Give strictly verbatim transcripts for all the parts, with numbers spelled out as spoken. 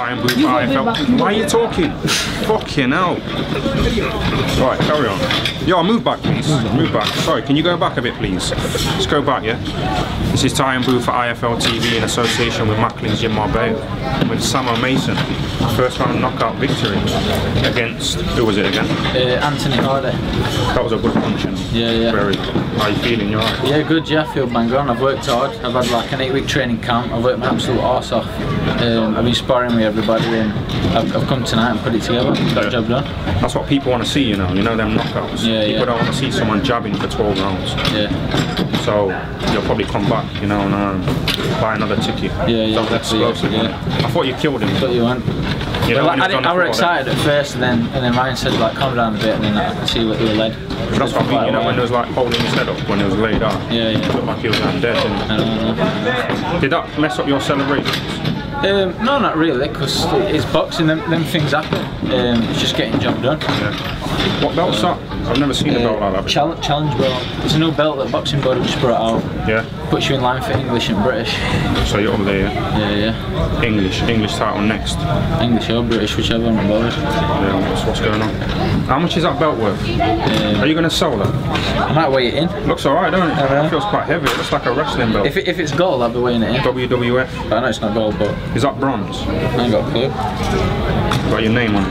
Titan Booth I F L. Why are you talking? Fucking hell. Right, carry on. Yo, move back, please. Move back. Sorry, can you go back a bit, please? Let's go back, yeah? This is Titan Booth for I F L T V in association with Macklin's Gym Marbella with Samo Mason. First round knockout victory against, who was it again? Uh, Anthony Hardy. That was a good punch. Yeah, yeah. Very good. How are you feeling? You alright? Yeah, good, yeah, I feel bang on. I've worked hard. I've had like an eight week training camp. I've worked my absolute arse off. Um, I've been sparring with everybody and I've, I've come tonight and put it together. Got the job done. That's what people want to see, you know, you know them knockouts. Yeah, people yeah. don't want to see someone jabbing for twelve rounds. Yeah. So you'll probably come back, you know, and um, buy another ticket. Yeah, yeah, that was explosive. Yeah. I thought you killed him. But you went. You know, well, I, I, I were before, excited then. at first, and then and then Ryan said like calm down a bit, and then I could see what they were led. But that's what I mean, you know, when it was like holding his head up, when it was laid out. Yeah, yeah. It looked like he was um, dead. Didn't it? I don't know. Did that mess up your celebrations? Um, no, not really, because it's boxing, them, them things happen. Um, it's just getting the job done. Yeah. What belt's that? I've never seen uh, a belt like that. Challenge, challenge belt. It's a new belt that Boxing Body just brought out. Yeah. Puts you in line for English and British. So you're over there, yeah? Yeah, yeah. English, English title next. English or British, whichever, I'm bothered. Yeah, what's, what's going on? How much is that belt worth? Um, Are you going to sell that? I might weigh it in. Looks alright, don't it? Uh-huh. It feels quite heavy. It looks like a wrestling belt. If, it, if it's gold, I'll be weighing it in. W W F? But I know it's not gold, but... Is that bronze? I ain't got a clue. Got your name on it?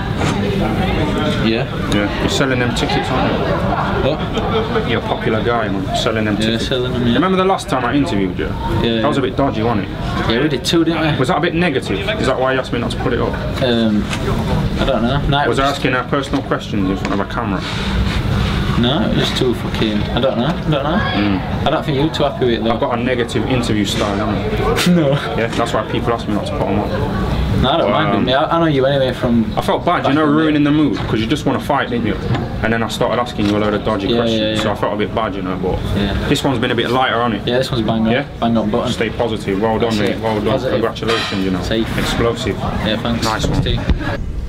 Yeah. Yeah. You're selling them tickets, aren't you? What? You're a popular guy, man. Selling them yeah, tickets. selling them, yeah. Remember the last time I interviewed you? Yeah. That was a bit dodgy, wasn't it? Yeah, we did two, didn't we? Was that a bit negative? Is that why you asked me not to put it up? Um, I don't know. No, was I asking her personal questions in front of a camera? No, it was just too fucking... I don't know. I don't know. Mm. I don't think you were too happy with it though. I've got a negative interview style, haven't I? No. Yeah, that's why people ask me not to put them up. No, I don't but, mind um, me. I, I know you anyway from... I felt bad, you know, ruining the mood, because you just want to fight, didn't you? And then I started asking you a load of dodgy yeah, questions, yeah, yeah. so I felt a bit bad, you know, but yeah. this one's been a bit lighter on it. Yeah, this one's bang on. Yeah? Bang on button. Stay positive. Well done, mate. Well done. Positive. Congratulations, you know. Safe. Explosive. Yeah, thanks. Nice one.